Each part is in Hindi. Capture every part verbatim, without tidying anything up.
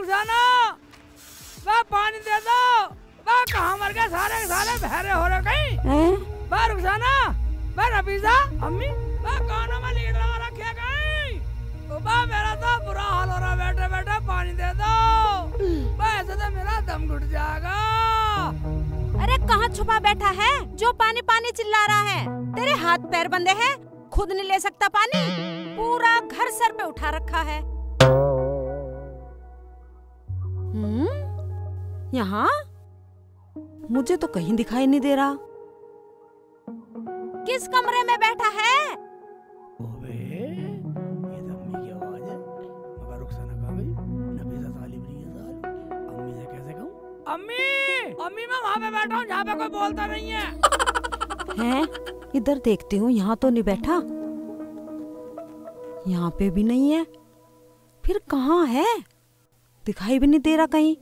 रुखसाना, वह पानी दे दो। वह कहाँ मर गए सारे के सारे बहरे हो रहे कहीं। वह रुखसाना, वह नफीसा, अम्मी, वह कानों में लीड लगा रखे कहीं। वह मेरा तो बुरा हाल हो रहा, बैठे बैठे पानी दे दो। वह ऐसे तो मेरा दम घुट जाएगा। अरे कहाँ छुपा बैठा है जो पानी पानी चिल्ला रहा है? तेरे हाथ पैर बंधे हैं, खुद नहीं ले सकता पानी, पूरा घर सर पे उठा रखा है। हम्म, यहाँ मुझे तो कहीं दिखाई नहीं दे रहा। किस कमरे में बैठा है? ओबे, ये तो अम्मी की आवाज है। मगर रुखसाना कहाँ गई? नफीसा साली बनी है साल। अम्मी से कैसे कहूँ? अम्मी, अम्मी मैं वहाँ पे बैठा हूँ जहाँ पे कोई बोलता नहीं है। हैं? इधर देखती हूँ, यहाँ तो नहीं बैठा, यहाँ पे भी नहीं है, फिर कहाँ है? दिखाई भी नहीं दे रहा कहीं।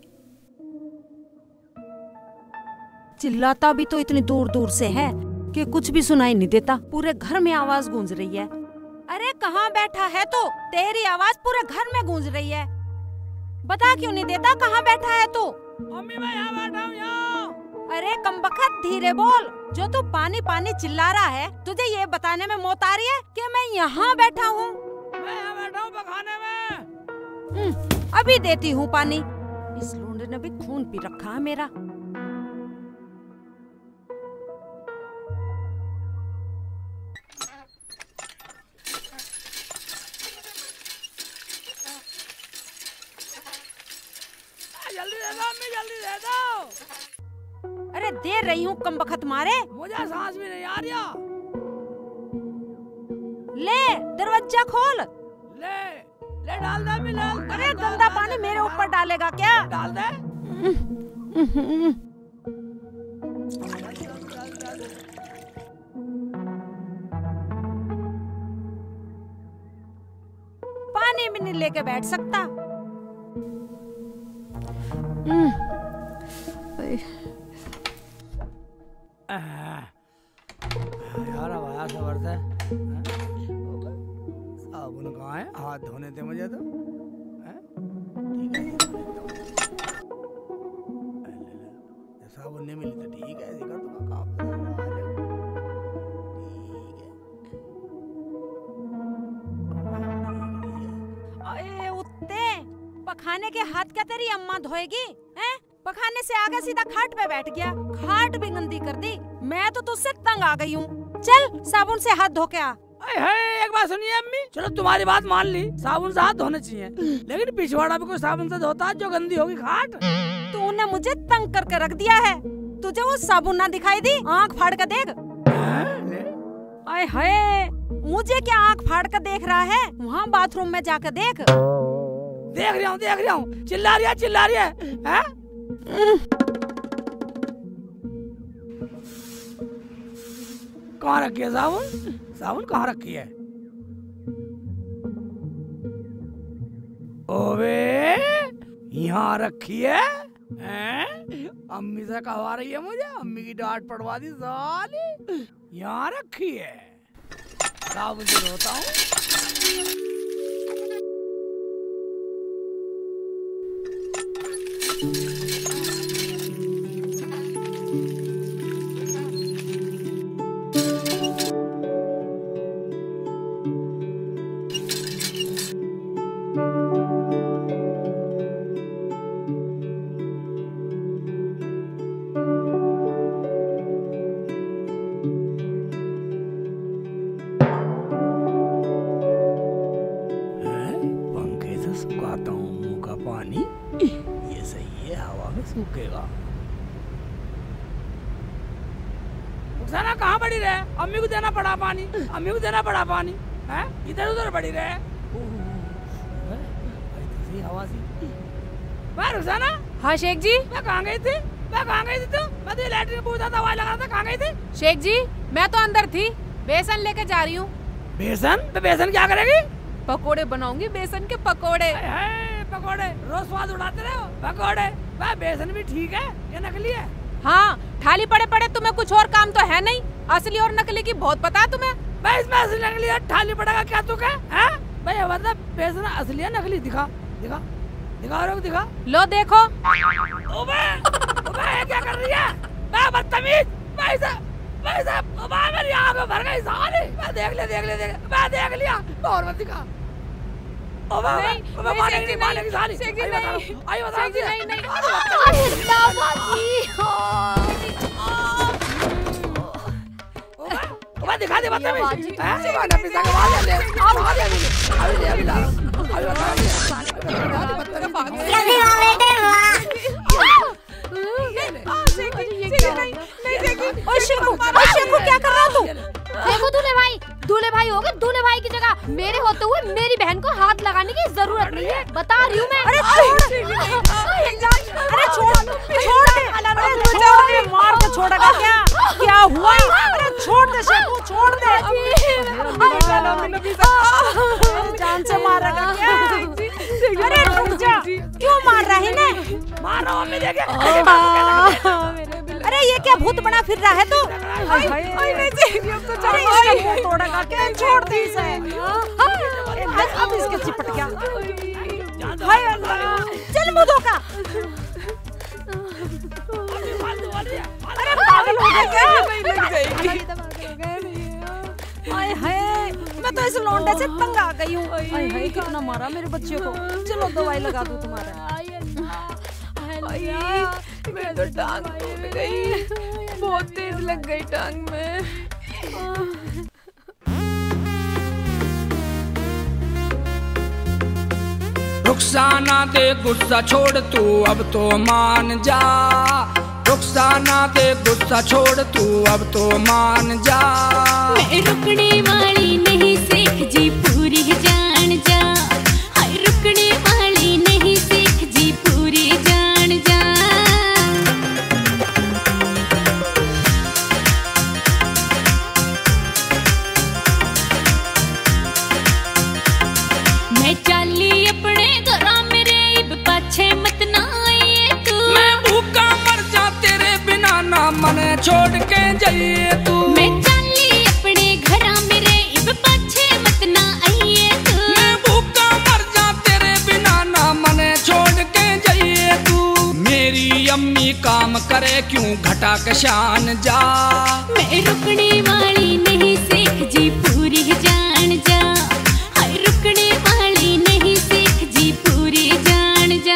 चिल्लाता भी तो इतनी दूर दूर से है कि कुछ भी सुनाई नहीं देता, पूरे घर में आवाज गूंज रही है। अरे कहाँ बैठा है तू? तेरी आवाज पूरे घर में गूंज रही है, बता क्यों नहीं देता कहाँ बैठा है तू? अम्मी मैं यहाँ बैठा हूँ यहाँ। अरे कमबख्त धीरे बोल, जो तू पानी पानी चिल्ला रहा है, तुझे ये बताने में मौत आ रही है कि मैं यहाँ बैठा हूँ? मैं यहाँ बैठा हूँ पखाने में। अभी देती हूँ पानी। इस लोंडे ने भी खून पी रखा है मेरा। जल्दी दे दो अम्मी, जल्दी दे दो। अरे दे रही हूँ कमबख्त मारे। मुझे सांस भी नहीं आ रही। ले दरवाजा खोल। ले ले डाल दे अम्मी, डाल। अरे गंदा पानी मेरे ऊपर डालेगा क्या? डाल दे। पानी भी नहीं लेके बैठ सकता। यार अब आया खबर से। साबुन कहाँ है? हाथ धोने थे मुझे तो। ठीक है, साबुन नहीं मिली तो ठीक है, ऐसे कर दूंगा काम। अरे उत्ते, पखाने के हाथ क्या तेरी अम्मा धोएगी? हैं? पखाने से आगे सीधा खाट पे बैठ गया, खाट भी गंदी कर दी। मैं तो तुझसे तंग आ गई हूँ। चल साबुन से हाथ धो के आ। एक बात सुनिए अम्मी, चलो तुम्हारी बात मान ली, साबुन से हाथ धोने चाहिए, लेकिन पिछवाड़ा भी कोई साबुन से धोता है जो गंदी होगी खाट? तूने मुझे तंग करके रख दिया है। तुझे वो साबुन ना दिखाई दी? आँख फाड़ कर देख। आए हाय, मुझे क्या आँख फाड़ कर देख रहा है? वहाँ बाथरूम में जाकर देख। देख रहा हूँ, देख रहा हूँ। चिल्ला रही है, चिल्ला रही है, है? कहाँ रखी है साबुन? साबुन कहाँ रखी है? ओवे, यहाँ रखी है, हैं? अम्मी से कहवा रही है मुझे, अम्मी की डांट पड़वा दी साली। यहाँ रखी है, साबुन से धोता हूँ। सूखेगा। रुखसाना कहाँ पड़ी रहे? अम्मी को देना पड़ा पानी, अम्मी को देना पड़ा पानी, हैं? इधर उधर पड़ी रहे। हवा सी। वाह रुखसाना। हाँ शेख जी। मैं कहाँ गई थी? मैं कहाँ गई थी तू? मैं तो लैट्रिन पूछा था, आवाज लगा था, कहाँ गई थी? शेख जी मैं तो अंदर थी, बेसन लेके जा रही हूँ। बेसन? तो बेसन क्या करेगी? पकोड़े बनाऊंगी, बेसन के पकोड़े। पकोड़े रोज स्वाद उड़ाते रहे हो। पकोड़े वह बेसन भी ठीक है, ये नकली है। हाँ थाली पड़े पड़े तुम्हें कुछ और काम तो है नहीं, असली और नकली की बहुत पता है तुम्हें। भाई इसमें असली नकली है, थाली पड़ेगा क्या तू क्या है? भाई मतलब बेसन असली है नकली? दिखा दिखा दिखा रहा हूँ, दिखा। लो देखो। ओबे, ओबे क्या कर रही है? मैं बदतमीज, मैं इसे, मैं इसे, ओबे मेरी आँख में भर गई साली। मैं देख लिया, देख लिया, देख लिया, मैं देख लिया। और मत दिखा। ओबे, ओबे मानेगी, मानेगी साली। आई बता रहा हूँ, आई बता रहा हूँ। नहीं, नहीं। ओबे दिखा दे बदतमीज। हैं? मैं नफीसा के बाल ले ले, बाल ले ले, अभी ले, अभी ला रहा हूँ, अभी बता रहा हूँ। जल्दी आ बेटे ओए शिवू, ओए शिवू क्या कर रहा तू? देखो दूल्हे भाई, दूल्हे भाई हो गए, दूल्हे भाई की जगह मेरे होते हुए मेरी बहन को हाथ लगाने की जरूरत नहीं है, बता रही हूँ मैं। अरे छोड़, अरे छोड़, छोड़ दे, अरे छोड़ दे, मार के छोड़ेगा क्या? क्या हुआ? अरे छोड़ दे शिवू, छोड़ दे। जान से मारेगा क्या? अरे रुक जा, क्यों मार रहा है ना? मार रहा हूँ मैं, देखे। अरे ये क्या भूत बना फिर रहा है तू? हाय हाय, अरे इसका मुंह तोड़ेगा क्या? छोड़ दे इसे। अब इसके चिपट गया। हाय अल्लाह, चल मुँह धोखा। अरे पागल हो गया क्या? हाय हाय, मैं तो इस लौंडे से तंग आ गई हूँ। हाय हाय, कितना मारा मेरे बच्चे को। चलो दवाई लगा दूँ तुम्हारा। मैं तो टांग टूट गई, बहुत तेज लग गई टांग में। रुखसाना दे गुस्सा छोड़ तू अब तो मान जा। रुखसाना दे गुस्सा छोड़ तू अब तो मान जा। मैं रुकने वाली नहीं सीख जी पूरी जान जा। हाय रुकने वाली नहीं सीख जी पूरी जान जा। मैं चाली अपने घरा मेरे इब पाछे मत ना आइए तू। मैं भूखा मर जा तेरे बिना ना मने छोड़ के जाइए तू। मैं चाली अपने घरा मेरे इब पाछे मत ना आइए तू। मैं भूखा मर जा तेरे बिना ना मने छोड़ के जाइए तू। मेरी अम्मी काम करे क्यों घटा के शान जा। मैं रुकने वाली नहीं सीख जी पूरी जान जा। हाय रुकने वाली नहीं सीख जी पूरी जान जा।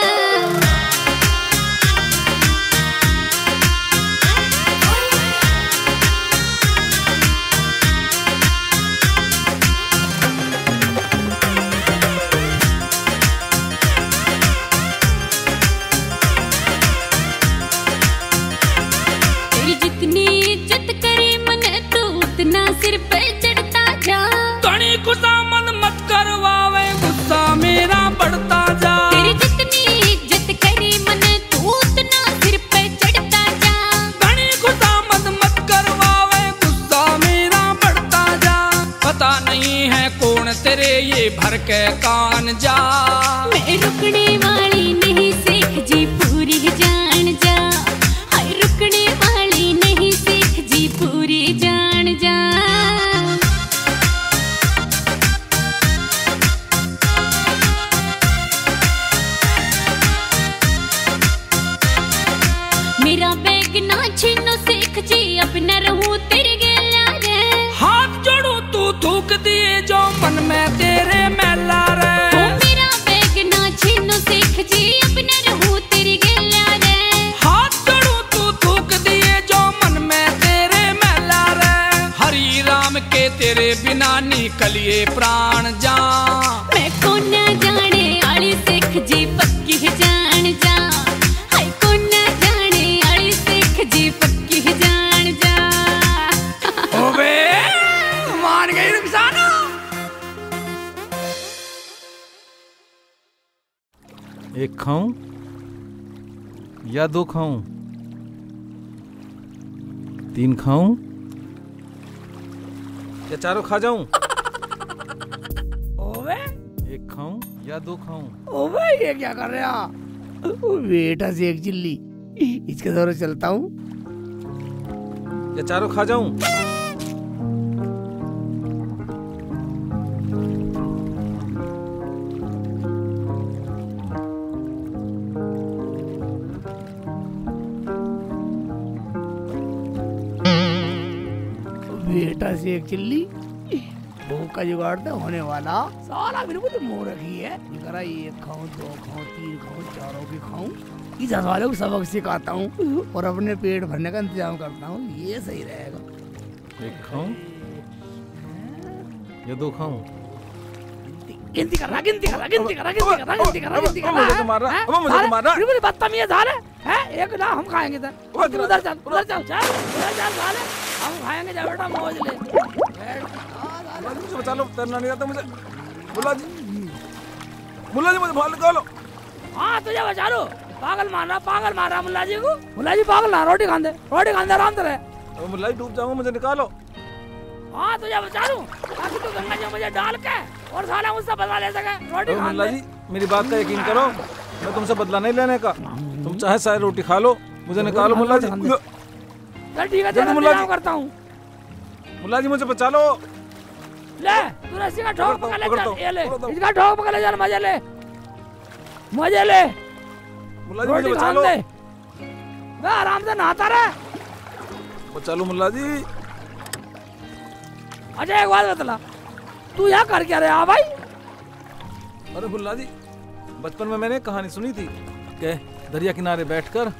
तेरी जितनी इज्जत करी मने तू उतना सिर पे चढ़ता जा। तनी खुशामद मत करवावे गुस्सा मेरा बढ़ता जा। तेरी जितनी इज्जत करी मने तू उतना सिर पे चढ़ता जा। तनी खुशामद मत करवावे गुस्सा मेरा बढ़ता जा। पता नहीं है कौन तेरे ये भर के कान जा। मैं रुकने वाली नहीं सीख जी पूरी जान जा। हाय रुकने वाली नहीं सीख जी पूरी जान जा। मेरा बैग ना छीनो सीख जी अब न रहूं तेरे गेला रे। हाथ जोड़ू तू थूक दिए जो मन में तेरे मैला रे। ओ मेरा बैग ना छीनो सीख जी अब न रहूं तेरे गेला रे। हाथ जोड़ू तू थूक दिए जो मन में तेरे मैला रे। हरि राम के तेरे बिना निकलिए प्राण जा। मैं कौन जाने आली सीख जी पक्की जान जा। हाय कौन जाने आली सीख जी पक्की जान जा। ओबे मान गई रुखसाना। एक खाऊं या दो खाऊं? तीन खाऊं या चारों खा जाऊं? ओबे एक खाऊं या दो खाऊं? ओबे ये क्या कर रहा? बेटा से एक चिल्ली, इसके दौरे चलता हूँ या चारों खा जाऊं? से एक चिल्ली, भूख का जुगाड़ तो होने वाला। साला मेरे को तो मुंह रखी है, करा एक खाऊं, दो खाऊं, तीन खाऊं, चारों की खाऊं, इस वालों को सबक सिखाता हूँ और अपने पेट भरने का इंतजाम करता हूँ, ये सही रहेगा। एक खाऊं या दो खाऊं? गिनती कर रहा, गिनती कर रहा, गिनती कर रहा, गिनती कर रहा, गिनती कर रहा, गिनती कर रहा। मुझे तो मार रहा, अब मुझे तो मार रहा। बिल्कुल बदतमीज साले, हैं? एक ना हम खाएंगे सर, उधर चल, उधर चल, चल, उधर चल साले, हम खाएंगे, जा बेटा मौज ले। मुझे बचा लो, तैरना नहीं आता मुझे। मुल्ला जी, मुल्ला जी मुझे बाहर निकालो। हाँ तुझे बचा लो, पागल मार रहा, पागल मार रहा मुल्ला जी को। मुल्ला जी पागल ना, रोटी खान दे, रोटी खान दे आराम से रहे। मुल्ला जी डूब जाऊंगा, मुझे निकालो। हाँ तुझे बचा लूं, ताकि तू गंगा जी में मुझे डाल के और साला मुझसे बदला ले सके। रोटी खान मुल्ला दे। जी मेरी बात का यकीन करो, मैं तुमसे बदला नहीं लेने का, तुम चाहे सारी रोटी खा लो, मुझे निकालो मुल्ला जी। चल ठीक है, तेरा इंतजाम करता हूँ। मुल्ला जी मुझे बचा लो। ले तू रस्सी का ठोक पकड़ ले, पकड़ दो, चल ये ले, पकड़ दो। इसका ठोक पकड़ ले, चल मजे ले, मजे ले। मुल्ला जी मुझे रोटी बचा खान लो, दे, मैं आराम से नहाता रहे। बचा लो मुल्ला जी। अच्छा एक बात बतला, तू यहाँ कर क्या रहा भाई? अरे मुल्ला जी, बचपन में मैंने एक कहानी सुनी थी कि दरिया किनारे बैठकर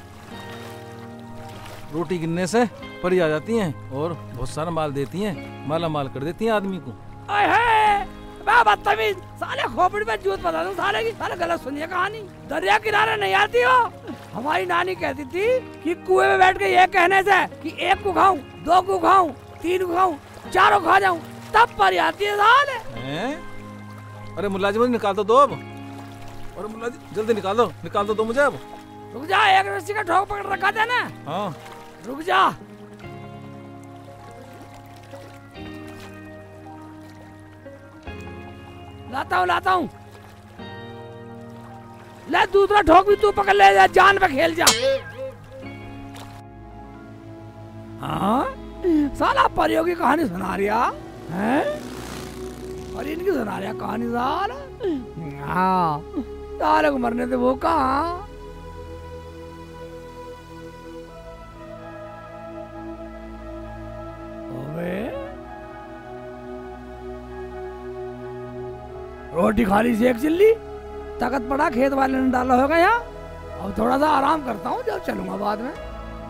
रोटी गिनने से परी आ जाती हैं और बहुत सारा माल देती हैं, माला माल कर देती हैं आदमी को। अहे मैं बदतमीज साले, खोपड़ी पे जूत बता दूं साले की, साले गलत सुनिए कहानी। दरिया किनारे नहीं आती हो, हमारी नानी कहती थी कि कुएं में बैठ के ये कहने से कि एक को खाऊं, दो को खाऊं, तीन को खाऊं, चारों खा जाऊं, तब परी आती है साले। हैं? अरे मुल्ला जी मुझे निकाल दो, दो अब। अरे मुल्ला जी जल्दी निकाल दो, निकाल दो, दो मुझे अब। रुक जा, एक रस्सी का ठोक पकड़ रखा था ना। हाँ रुक जा, लाता हूँ लाता हूँ। ले दूसरा ठोक भी तू पकड़ ले, जा जान पे खेल जा। हाँ साला परियों की कहानी सुना रिया है, और इनकी सुना रिया कहानी साला। हाँ साले को मरने से वो कहाँ। रोटी खाली से एक चिल्ली, ताकत पड़ा खेत वाले ने डाला होगा यहाँ। अब थोड़ा सा आराम करता हूँ, जब चलूंगा बाद में।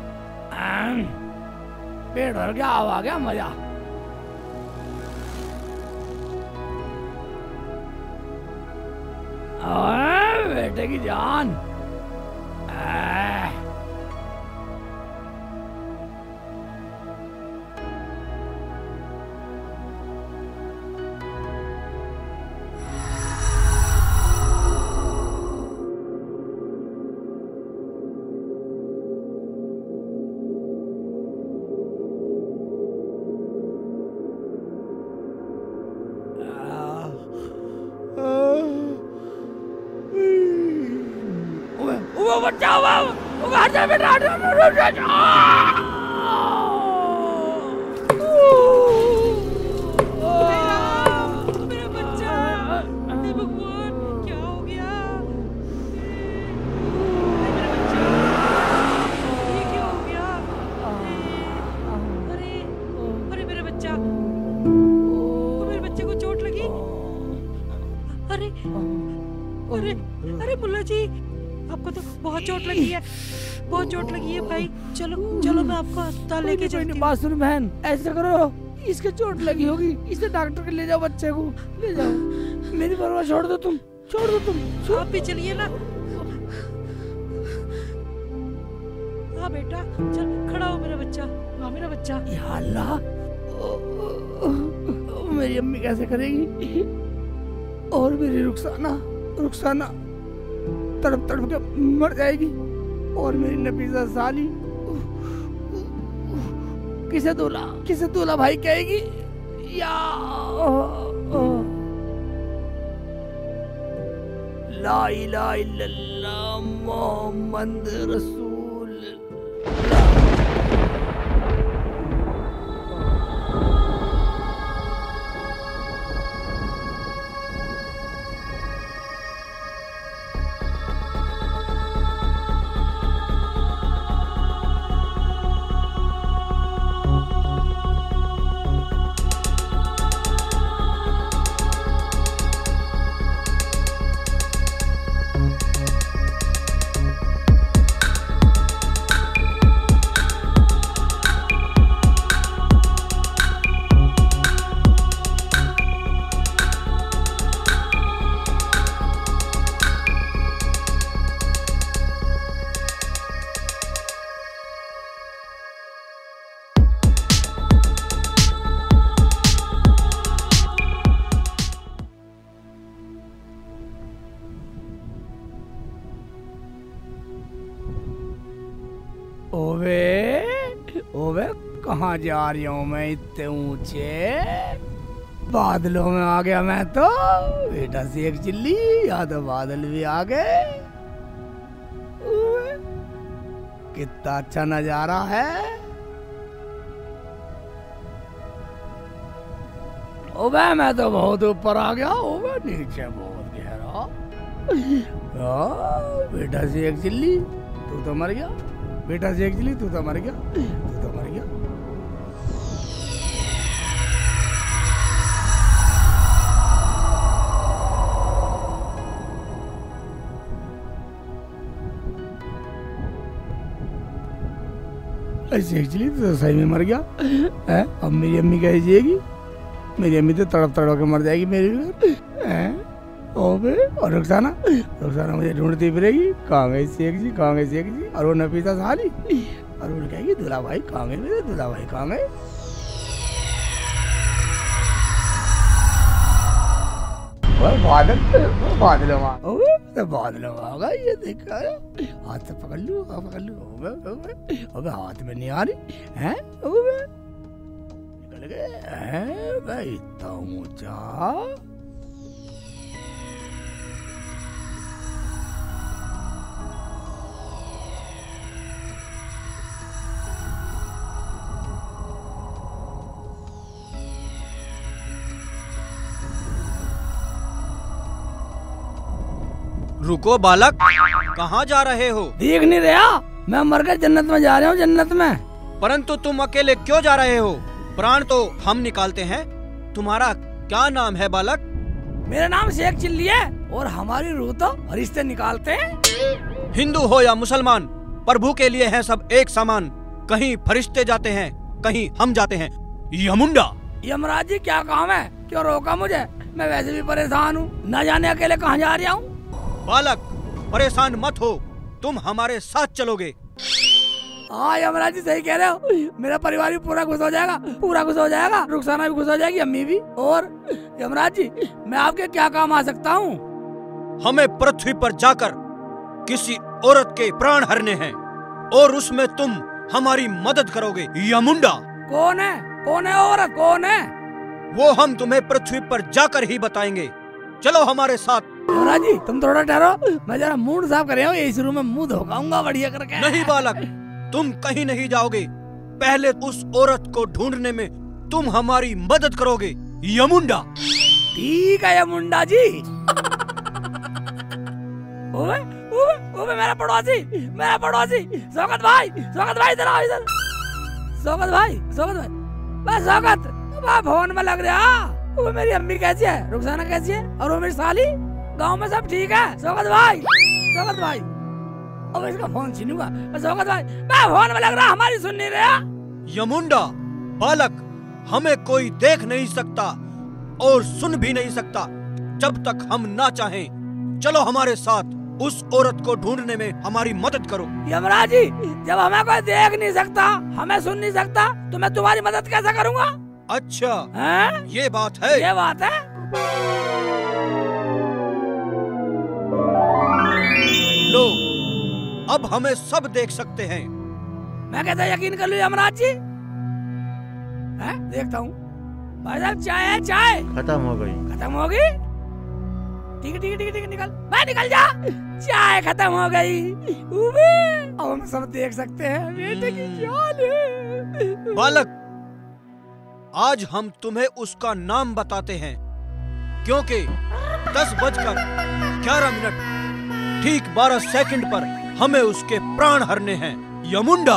पेट भर गया, अब आ गया मजा। बेटे की जान। बचाओ बाबू, हट जा बेटा, हट जा, हट जा। मेरा बच्चा, हे भगवान क्या हो गया? ये क्या हो गया? अरे अरे मेरा बच्चा, मेरे बच्चे को चोट लगी। अरे अरे अरे मुल्ला जी, आपको तो बहुत चोट लगी है, बहुत चोट लगी है भाई। चलो चलो मैं आपको अस्पताल लेके चलती हूँ। बात सुन बहन, ऐसे करो, इसके चोट लगी होगी, इसे डॉक्टर के ले जाओ, बच्चे को ले जाओ। मेरी परवाह छोड़ दो तुम, छोड़ दो तुम, आप भी चलिए ना। हाँ बेटा चल, खड़ा हो मेरा बच्चा, हाँ मेरा बच्चा। या अल्लाह, मेरी अम्मी कैसे करेगी, और मेरी रुखसाना, रुखसाना तड़प तड़प के मर जाएगी, और मेरी नफीसा साली किसे दूल्हा, किसे दूल्हा भाई कहेगी। या ला इलाहा इल्लल्लाह मोहम्मद रसूल। कहाँ जा रही हूँ मैं इतने ऊंचे बादलों में आ गया मैं तो बेटा शेख चिल्ली। यहाँ तो बादल भी आ गए। कितना अच्छा नजारा है। ओबे मैं तो बहुत ऊपर आ गया। ओबे नीचे बहुत गहरा। बेटा शेख चिल्ली तू तो मर गया। बेटा शेख चिल्ली तू तो मर गया। तू तो मर गया। शेख चिल्ली तो सही में मर गया है। अब मेरी अम्मी कैसे जिएगी? मेरी अम्मी तो तड़प तड़प के मर जाएगी मेरी है। ओबे और रुखसाना रुखसाना मुझे ढूंढती फिरेगी। कहाँ गए शेख जी, कहाँ गए शेख जी? और वो नफीसा साली और वो कहेगी दूल्हा भाई कहाँ गए मेरे दूल्हा भाई कहाँ गए? बादल बादल तो बादल होगा ये देखा। हाथ से पकड़ लूँ पकड़ लूँ। अबे हाथ में नहीं आ रही है। निकल गए इतना ऊंचा। रुको बालक, कहाँ जा रहे हो? देख नहीं रहा? मैं मर कर जन्नत में जा रहा हूँ, जन्नत में। परंतु तुम अकेले क्यों जा रहे हो? प्राण तो हम निकालते हैं। तुम्हारा क्या नाम है बालक? मेरा नाम शेख चिल्ली है और हमारी रूह तो फरिश्ते निकालते हैं। हिंदू हो या मुसलमान, प्रभु के लिए है सब एक समान। कहीं फरिश्ते जाते हैं, कहीं हम जाते हैं। यमुंडा। यमराज जी क्या काम है? क्यों रोका मुझे? मैं वैसे भी परेशान हूँ, न जाने अकेले कहाँ जा रहा हूँ। बालक परेशान मत हो, तुम हमारे साथ चलोगे। हाँ यमराज जी सही कह रहे हो। मेरा परिवार भी पूरा खुश हो जाएगा, पूरा खुश हो जाएगा। रुखसाना भी खुश हो जाएगी, अम्मी भी। और यमराज जी मैं आपके क्या काम आ सकता हूँ? हमें पृथ्वी पर जाकर किसी औरत के प्राण हरने हैं और उसमें तुम हमारी मदद करोगे। यमुंडा। कौन है? कौन है औरत? कौन है? वो हम तुम्हें पृथ्वी पर जाकर ही बताएंगे। चलो हमारे साथ। यमराज जी तुम थोड़ा ठहरो, मैं जरा मुंह साफ कर रहा हूँ। इस रूम में मुंह धोकाऊंगा बढ़िया करके। नहीं बालक, तुम कहीं नहीं जाओगे। पहले उस औरत को ढूंढने में तुम हमारी मदद करोगे। यमुंडा। ठीक है यमुंडा जी। ओए ओए ओए मेरा पड़ोसी, मेरा पड़ोसी शौकत भाई, शौकत भाई इधर आओ इधर। शौकत भाई, शौकत भाई, बस शौकत मैं फोन में लग रहा। वो मेरी अम्मी कैसी है? रुखसाना कैसी है? और वो मेरी साली? गांव में सब ठीक है? शौकत भाई, शौकत भाई, अब इसका फोन छीनूंगा। शौकत भाई मैं फोन में लग रहा, हमारी सुन नहीं रहा। यमुंडा। बालक हमें कोई देख नहीं सकता और सुन भी नहीं सकता जब तक हम ना चाहें। चलो हमारे साथ, उस औरत को ढूंढने में हमारी मदद करो। यमराज जी जब हमें कोई देख नहीं सकता, हमें सुन नहीं सकता, तो मैं तुम्हारी मदद कैसे करूँगा? अच्छा है? ये बात है। ये बात है। लो अब हमें सब देख सकते हैं। मैं कैसे यकीन कर लूं यमराज जी? है? देखता हूँ। भाई साहब चाय है? चाय खत्म हो गई। खत्म हो गई? ठीक है ठीक है ठीक है ठीक है, निकल भाई निकल जा। चाय खत्म हो गई। अब हम सब देख सकते हैं बेटे की जान है। बालक आज हम तुम्हें उसका नाम बताते हैं, क्योंकि दस बजकर ग्यारह मिनट ठीक बारह सेकंड पर हमें उसके प्राण हरने हैं। यमुंडा।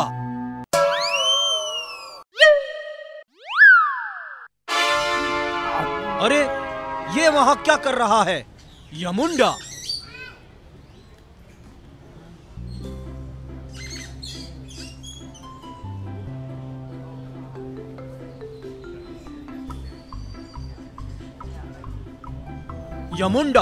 अरे ये वहां क्या कर रहा है? यमुंडा। यमुंडा।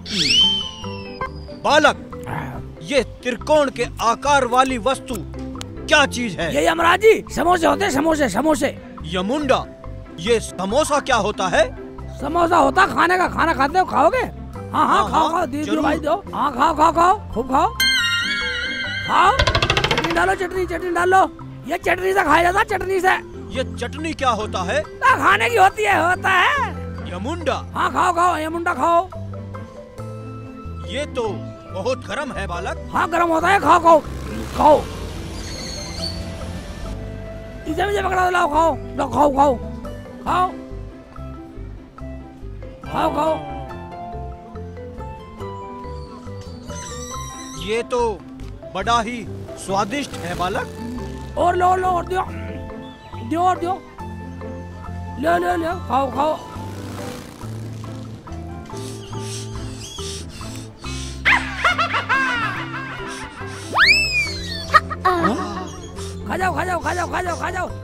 बालक ये त्रिकोण के आकार वाली वस्तु क्या चीज है? ये यमराज जी समोसे होते हैं, समोसे समोसे। यमुंडा ये समोसा क्या होता है? समोसा होता खाने का, खाना खाते हो, खाओगे? हाँ हाँ खाओ खाओ, दे दो भाई दो। हाँ खाओ खाओ खाओ, खूब खाओ खाओ। चटनी डालो, चटनी चटनी डालो। ये चटनी से खाया जाता, चटनी से। ये चटनी क्या होता है? ना खाने की होती है, होता है यमुंडा। हाँ खाओ खाओ यमुंडा खाओ। ये तो बहुत गर्म है बालक। हाँ गर्म होता है, खाओ खाओ खाओ। इसे मुझे पकड़ा दो, लाओ खाओ, लो खाओ खाओ खाओ खाओ खाओ। ये तो बड़ा ही स्वादिष्ट है बालक। और लो लो और दियो दियो और दियो, लो लो लो खाओ खाओ। खा जाओ खा जाओ खा जाओ खा जाओ खा जाओ।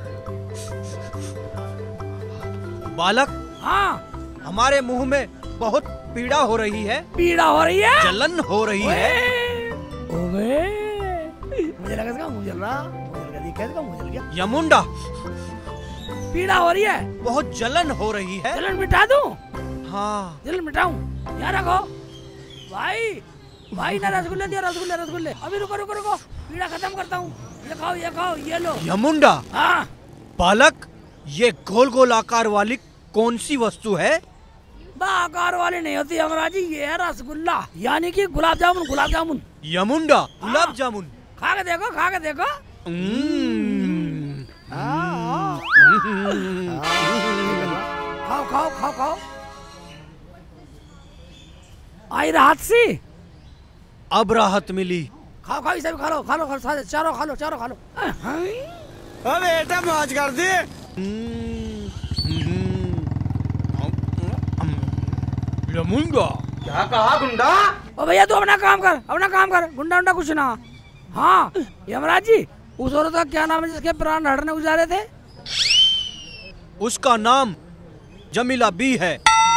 बालक, हाँ हमारे मुंह में बहुत पीड़ा हो रही है। पीड़ा हो रही है, जलन हो रही है। ओए, मुझे लगा इसका मुंह जल रहा, मुझे लगा ये कैसे का मुंह जल गया। यमुंडा, पीड़ा हो रही है, बहुत जलन हो रही है। जलन मिटा दूं? हाँ। जलन मिटाऊं? यहाँ रखो भाई, भाई ना रसगुल्ले दियो, रसगुल्ले रसगुल्ले। अभी रुको रुको रुको, पीड़ा खत्म करता हूँ। ये खाओ ये खाओ ये लो। यमुंडा, हाँ बालक, ये गोल गोल आकार वाली कौन सी वस्तु है? आकार वाली नहीं होती यमराज जी, ये है रसगुल्ला, यानी कि गुलाब जामुन। गुलाब जामुन यमुंडा, गुलाब जामुन। खा के देखो, खा के देखो। हम्म। खाओ खाओ खाओ खाओ। आई राहत सी, अब राहत मिली। खाओ खाओ, इसे भी खा लो, खा लो खा लो, चारों खा लो, चारों खा लो। अबे बेटा मौज कर दे। यमुंडा, क्या कहा गुंडा? ओ भैया तू अपना काम कर, अपना काम कर, गुंडा उंडा कुछ ना। हाँ यमराज जी, उस औरत का क्या नाम है जिसके प्राण हड़ने गुजारे थे? उसका नाम जमीला बी है।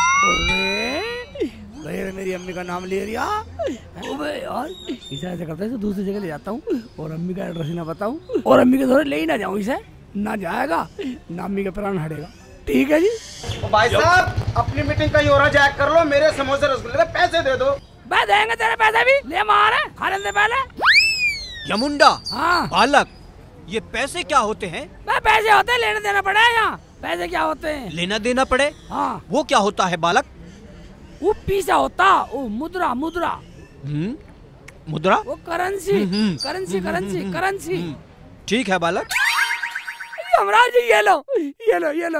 भैया मेरी अम्मी का नाम ले लिया। ओबे यार, इसे ऐसे करता है तो दूसरी जगह ले जाता हूँ और अम्मी का एड्रेस ही ना बताऊँ और अम्मी के थोड़े ले ही ना जाऊँ। इसे ना जाएगा ना अम्मी के प्राण हटेगा। ठीक है जी। ओ भाई साहब, अपनी मीटिंग कहीं और जैक कर लो, मेरे समोसे रसगुल्ले पैसे दे दो। मैं देंगे तेरे पैसे भी, ले मार है, खा लेने पहले। यमुंडा, हाँ बालक, ये पैसे क्या होते हैं? मैं पैसे होते हैं, लेने देना पड़े यहाँ। पैसे क्या होते हैं? लेना देना पड़े। हाँ वो क्या होता है बालक? वो पीसा होता, वो मुद्रा मुद्रा। हम्म, मुद्रा, वो करेंसी करेंसी करेंसी करेंसी। ठीक है बालक। यमराज जी ये लो ये लो ये लो,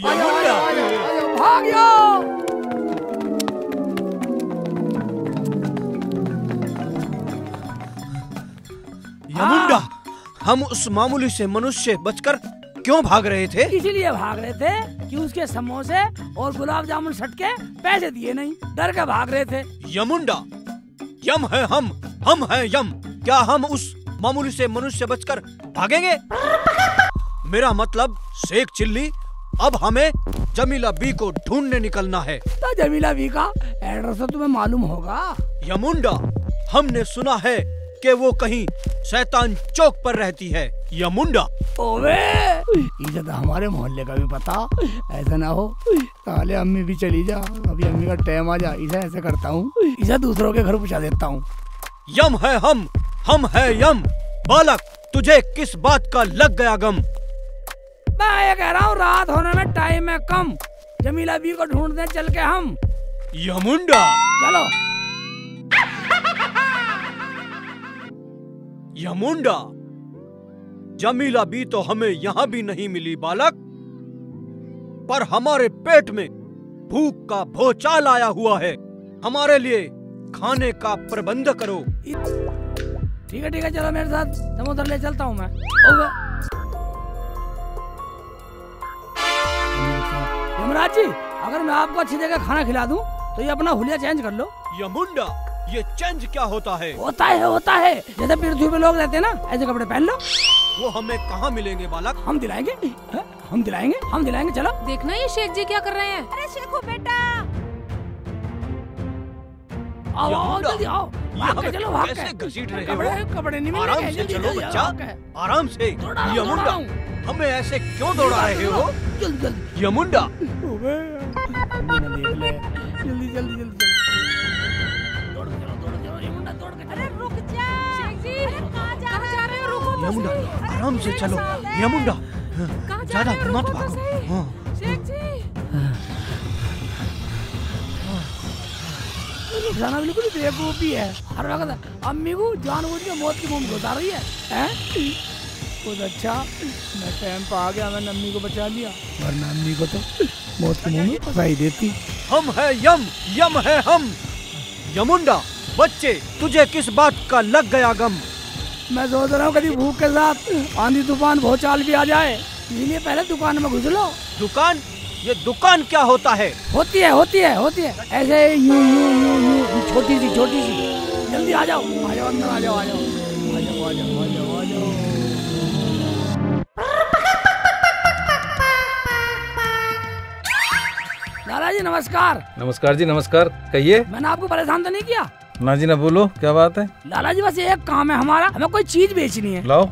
भाग जाओ। यमुंडा, हम उस मामूली से मनुष्य बचकर क्यों भाग रहे थे? इसीलिए भाग रहे थे कि उसके समोसे और गुलाब जामुन सटके पैसे दिए नहीं, डर के भाग रहे थे। यमुंडा, यम है हम, हम है यम। क्या हम उस मामूली से मनुष्य बचकर भागेंगे? मेरा मतलब शेख चिल्ली, अब हमें जमीला बी को ढूंढने निकलना है। तो जमीला बी का एड्रेस तो तुम्हें मालूम होगा। यमुंडा, हमने सुना है कि वो कहीं शैतान चौक पर रहती है। यमुंडा, ओवे, इसे तो हमारे मोहल्ले का भी पता। ऐसा ना हो ताले अम्मी भी चली जा, अभी अम्मी का टाइम आ जा। इसे ऐसे करता हूँ, इसे दूसरों के घर पहुँचा देता हूँ। यम है हम, हम है यम। बालक, तुझे किस बात का लग गया गम? मैं ये कह रहा हूँ, रात होने में टाइम है कम, जमीला बी को ढूंढने चल के हम। यमुंडा, चलो। यमुंडा, जमीला बी तो हमें यहाँ भी नहीं मिली बालक, पर हमारे पेट में भूख का भूचाल आया हुआ है। हमारे लिए खाने का प्रबंध करो। ठीक है ठीक है, चलो मेरे साथ, समुद्र ले चलता हूँ मैं। यमराज जी, अगर मैं आपको अच्छी जगह खाना खिला दूं तो ये अपना हुलिया चेंज कर लो। यमुंडा, ये चेंज क्या होता है? होता है होता है, जैसे पृथ्वी पे लोग रहते हैं ना, ऐसे कपड़े पहन लो। वो हमें कहाँ मिलेंगे बालक? हम दिलाएंगे, है? हम दिलाएंगे हम दिलाएंगे चलो। देखना ये शेख जी क्या कर रहे हैं। अरे शेखू बेटा, आओ आओ जल्दी आओ, भाग के चलो भाग कैसे के। घसीट रहे कपड़े हो? कपड़े नहीं आराम मिलेंगे, से जल्दी, चलो जल्दी, बच्चा, भाग के। आराम से। दौड़ा रहा हूं, दौड़ा यमुंडा, रहा हूं। हमें ऐसे क्यों दौड़ा रहे हो? जल्दी जल्दी। यमुंडा, ओबे, अम्मी ने देख ले। जल्दी जल्दी जल्दी दौड़ के चलो, दौड़ के चलो, यमुंडा दौड़ के अरे चलो। रुक जा शेख जी, अरे कहाँ जा रहे हो? रुको तो यमुंडा, सही। आराम से चलो। यमुंडा, कहाँ जा ज्यादा रहे हो? मत रुको तो भागो। सही। हाँ। शेख जी रुखसाना बिल्कुल बेवकूफी है, हर वक्त अम्मी को जानबूझ के मौत की मुंह में घुसा रही है, हैं? बहुत अच्छा, मैं टाइम पर आ गया, मैंने अम्मी को बचा लिया, वरना अम्मी को तो मौत की मुंह में फंसा ही देती। हम है यम, यम है हम। यमुंडा बच्चे, तुझे किस बात का लग गया गम? मैं सोच रहा हूँ कभी भूख के साथ आंधी तूफान भूचाल भी आ जाए, इसलिए पहले दुकान में घुस लो। दुकान? ये दुकान क्या होता है? होती है होती है होती है ऐसे यूं यूं यूं यूं छोटी सी छोटी सी। जल्दी आ जाओ आ जाओ अंदर आ जाओ आ जाओ आ जाओ आ जाओ आ जाओ आ जाओ। लाला जी नमस्कार। नमस्कार जी नमस्कार, कहिए। मैंने आपको परेशान तो नहीं किया? ना जी ना, बोलो क्या बात है। लाला जी बस एक काम है हमारा, हमें कोई चीज बेचनी है। लाओ।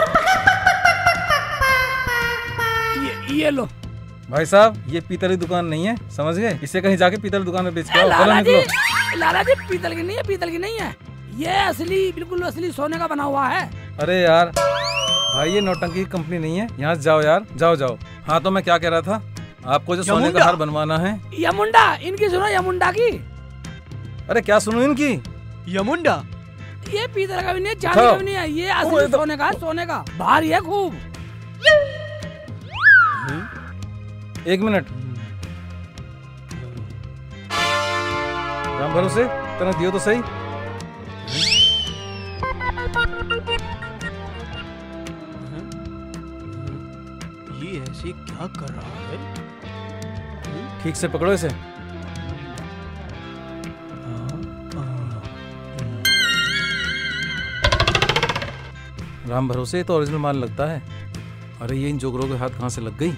ये ये लो। भाई साहब ये पीतल की दुकान नहीं है, समझ गए? इसे कहीं जाके पीतल की दुकान में बेच के आओ। चलो लाला जी निकलो। लाला जी पीतल की नहीं है, पीतल की नहीं है, ये असली बिल्कुल असली सोने का बना हुआ है। अरे यार भाई ये नौटंकी की कंपनी नहीं है, यहाँ से जाओ यार, जाओ जाओ। हाँ तो मैं क्या कह रहा था, आपको जो सोने का हार बनवाना है। यमुंडा, इनकी सुनो यमुंडा की। अरे क्या सुनो इनकी? यमुंडा ये पीतल का भी नहीं है, चांदी का भी नहीं है, ये असली सोने का है, सोने का भारी है खूब। एक मिनट, राम भरोसे तना दियो तो सही। ये ऐसे क्या कर रहा है? ठीक से पकड़ो इसे। राम भरोसे तो ओरिजिनल माल लगता है। अरे ये इन जोगरों के हाथ कहाँ से लग गई?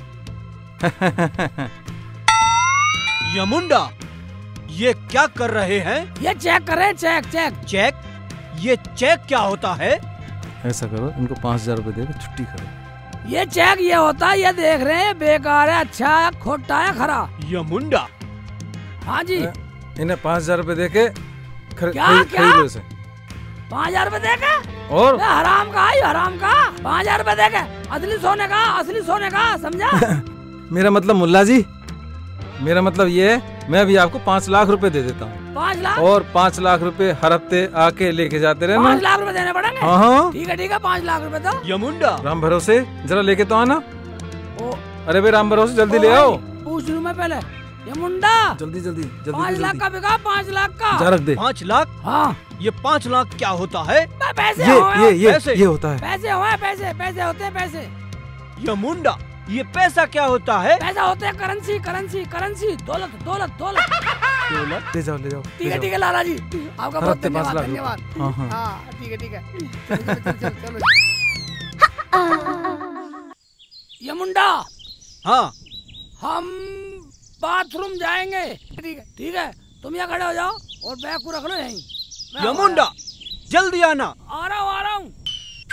यमुंडा ये क्या कर रहे हैं? ये चेक कर रहे हैं, चेक चेक चेक? ये चेक क्या होता है? ऐसा करो, इनको पाँच हजार रूपए देकर छुट्टी करो। ये चेक ये होता है, ये देख रहे हैं बेकार है, अच्छा है, खोटा है, खरा। यमुंडा हाँ जी। इन्हें पाँच हजार रूपए देके खर, क्या, खरीद क्या? खरीद लो इसे। पाँच हजार रूपए देके? और हराम का है, हराम का। पाँच हजार रूपए देके असली सोने का, असली सोने का, समझा? मेरा मतलब मुल्ला जी, मेरा मतलब ये है मैं अभी आपको पाँच लाख रुपए दे देता हूँ। पाँच लाख? और पाँच लाख रुपए हर हफ्ते आके लेके जाते रहना। पाँच लाख रुपए देने पड़ेंगे? हाँ हाँ ठीक है ठीक है, पाँच लाख रुपए दो। यमुंडा राम भरोसे जरा लेके तो आना। ओ, अरे भाई राम भरोसे जल्दी ओ ले भाई, आओ। पूछ लूँ मैं पहले। ये मुंडा जल्दी जल्दी जल्दी पाँच लाख का बिका, पाँच लाख का। जा रख दे। पाँच लाख? हाँ। ये पाँच लाख क्या होता है? पैसे ये हुए, ये ये पैसे? ये होता है। पैसे हुए, पैसे पैसे होते हैं, पैसे। यमुंडा ये पैसा क्या होता है? पैसा होते हैं करेंसी, करेंसी, करेंसी, दौलत, दौलत, दौलत। ले जाओ ले जाओ। ठीक है ठीक है लाला जी, आपका बहुत हफ्ते पाँच धन्यवाद लाख धन्यवाद। रुपए। हाँ, हाँ। हाँ ठीक है ठीक है, चलो, चलो, चलो, चलो। ये मुंडा, हाँ हम बाथरूम जाएंगे। ठीक है ठीक है, तुम यहाँ खड़े हो जाओ और बैग को रख लो यहीं। मैं आ यमुंडा जल्दी आना। आ रहा हूँ आ रहा हूँ।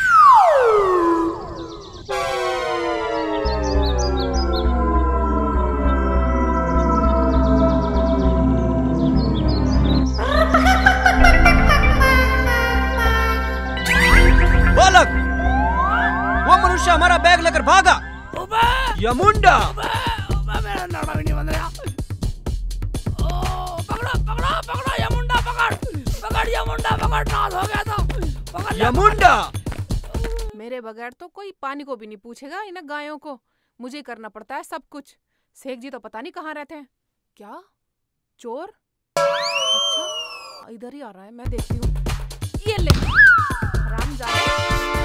बालक, वो मनुष्य हमारा बैग लेकर भागा। यमुंडा मेरा नाड़ा भी नहीं बन रहा। ओ, पकड़ो पकड़ो पकड़ो यमुंडा, पकड़ पकड़ यमुंडा, पकड़, नाश हो गया था। पकड़ ले, यमुंडा मेरे बगैर तो कोई पानी को भी नहीं पूछेगा, इन गायों को मुझे करना पड़ता है सब कुछ। शेख जी तो पता नहीं कहाँ रहते हैं। क्या चोर? अच्छा इधर ही आ रहा है, मैं देखती हूँ। ये ले हरामजादा,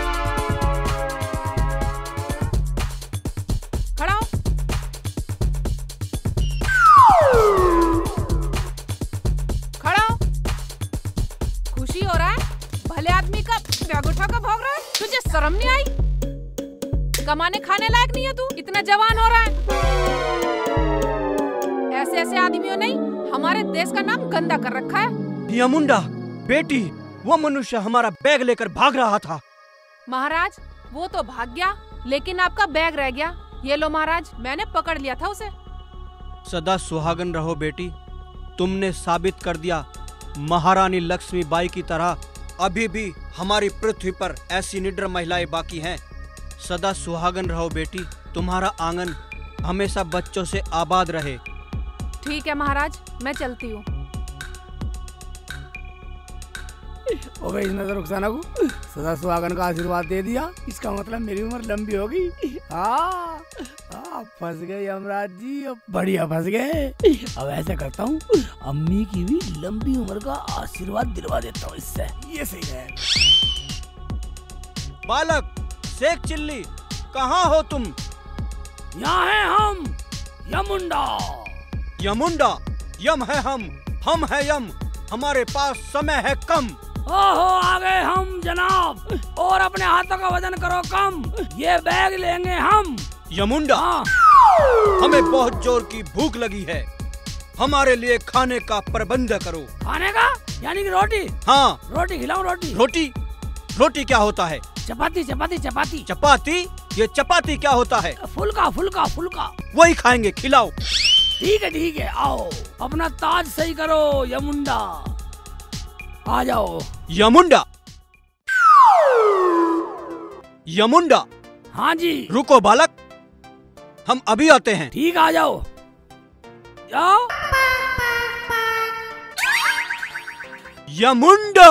खड़ा हो। खड़ा हो। खुशी हो रहा है? भले आदमी का बैग उठा कर भाग रहा है, तुझे शर्म नहीं आई? कमाने खाने लायक नहीं है तू, इतना जवान हो रहा है। ऐसे ऐसे आदमियों ने हमारे देश का नाम गंदा कर रखा है। यमुंडा बेटी, वो मनुष्य हमारा बैग लेकर भाग रहा था। महाराज वो तो भाग गया, लेकिन आपका बैग रह गया। ये लो महाराज, मैंने पकड़ लिया था उसे। सदा सुहागन रहो बेटी, तुमने साबित कर दिया महारानी लक्ष्मीबाई की तरह अभी भी हमारी पृथ्वी पर ऐसी निडर महिलाएं बाकी हैं। सदा सुहागन रहो बेटी, तुम्हारा आंगन हमेशा बच्चों से आबाद रहे। ठीक है महाराज, मैं चलती हूँ। हो गई इसने तो रुखसाना को सदा सुहागन का आशीर्वाद दे दिया, इसका मतलब मेरी उम्र लंबी होगी। हाँ हाँ, फंस गए यमराज जी, अब बढ़िया फंस गए। अब ऐसे करता हूँ, अम्मी की भी लंबी उम्र का आशीर्वाद दिलवा देता हूँ इससे, ये सही है। बालक शेख चिल्ली, कहाँ हो तुम? यहाँ है हम, यमुंडा। यमुंडा? यम है हम, हम है यम, हमारे पास समय है कम। ओहो, आ गए हम जनाब, और अपने हाथों का वजन करो कम, ये बैग लेंगे हम। यमुंडा, हाँ। हमें बहुत जोर की भूख लगी है, हमारे लिए खाने का प्रबंध करो। खाने का यानी कि रोटी? हाँ। रोटी खिलाऊं? रोटी? रोटी? रोटी क्या होता है? चपाती चपाती चपाती। चपाती? ये चपाती क्या होता है? फुल्का फुल्का फुल्का। वही खाएंगे, खिलाओ। ठीक है ठीक है, आओ अपना ताज सही करो यमुंडा, आ जाओ। यमुंडा? यमुंडा? हाँ जी। रुको बालक, हम अभी आते हैं। ठीक, आ जाओ जाओ। यमुंडा!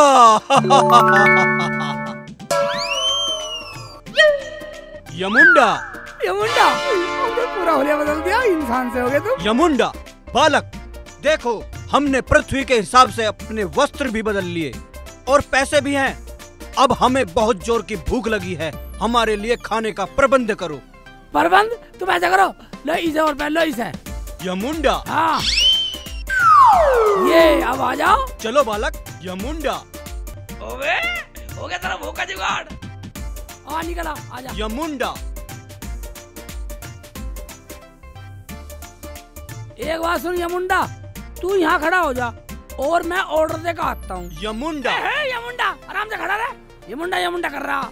यमुंडा! यमुंडा, पूरा होलिया बदल दिया, इंसान से हो गए तुम। यमुंडा, बालक देखो, हमने पृथ्वी के हिसाब से अपने वस्त्र भी बदल लिए और पैसे भी हैं। अब हमें बहुत जोर की भूख लगी है, हमारे लिए खाने का प्रबंध करो। प्रबंध? तुम ऐसा करो, लो इसे और पहले इसे। यमुंडा? हाँ, ये अब आ जाओ। चलो बालक, यमुंडा। ओवे, हो गया तेरा भूखा जुगाड़। आ निकला, आ जा। यमुंडा। एक बात सुन यमुंडा, तू यहाँ खड़ा हो जा और मैं ऑर्डर दे के आता हूँ। यमुंडा। यमुंडा आराम से खड़ा रहे, यमुंडा यमुंडा कर रहा।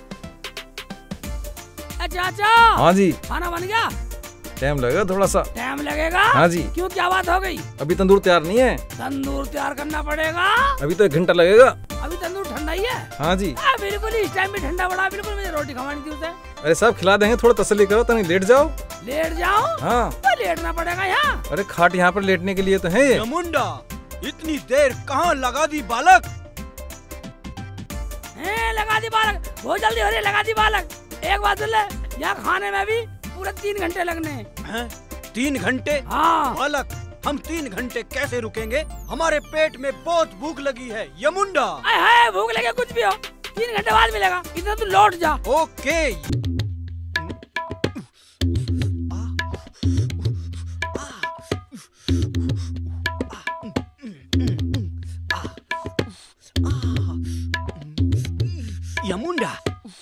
अच्छा अच्छा। हाँ जी। खाना बन गया? टाइम लगेगा थोड़ा सा। टाइम लगेगा? हाँ जी। क्यों, क्या बात हो गई? अभी तंदूर तैयार नहीं है। तंदूर तैयार करना पड़ेगा। अभी तो एक घंटा लगेगा। अभी तंदूर ठंडा ही है? हाँ जी। आ, बिल्कुल इस टाइम में ठंडा पड़ा, बिल्कुल मुझे रोटी खवानी थी उसे। अरे सब खिला देंगे, थोड़ा तसल्ली करो, तनी लेट जाओ। लेट जाओ? हाँ। तो लेटना पड़ेगा यहाँ। अरे खाट यहाँ पर लेटने के लिए तो है। यमुंडा, इतनी देर कहाँ लगा दी बालक? है, लगा दी बालक, बहुत जल्दी हो रही, लगा दी बालक। एक बात सुन ले, यहाँ खाने में भी पूरे तीन घंटे लगने हैं। तीन घंटे? हाँ। बालक, हम तीन घंटे कैसे रुकेंगे? हमारे पेट में बहुत भूख लगी है। यमुंडा। है, भूख लगे कुछ भी हो, तीन घंटे बाद मिलेगा, इतना तू लौट जा। ओके। यमुंडा,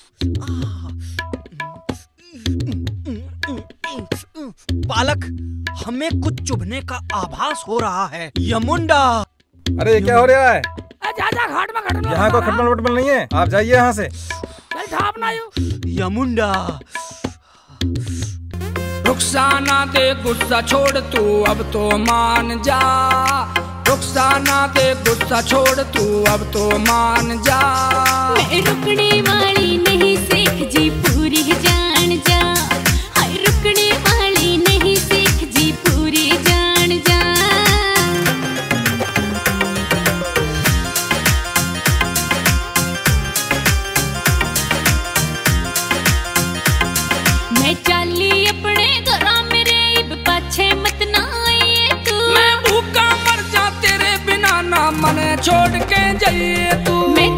बालक, हमें कुछ चुभने का आभास हो रहा है। यमुंडा। अरे ये क्या हो रहा है? जा जा, घाट में खटमल। यहाँ को खटमल वटमल नहीं है, आप जाइए यहाँ से। चल थाप ना यूं। यमुंडा। रुखसाना दे गुस्सा छोड़ तू, अब तो मान जा। रुखसाना दे गुस्सा छोड़ तू, अब तो मान जा। मैं रुकने वाली नहीं शेख जी, पूरी जान जा। हाय, रुकने वाली नहीं शेख जी, पूरी जान जा। मैं चाली अपने घरा मेरे, इब पाछे मत ना आइए तू। मैं भूखा मर जा तेरे बिना, ना मन छोड़ के जाइए तू। मैं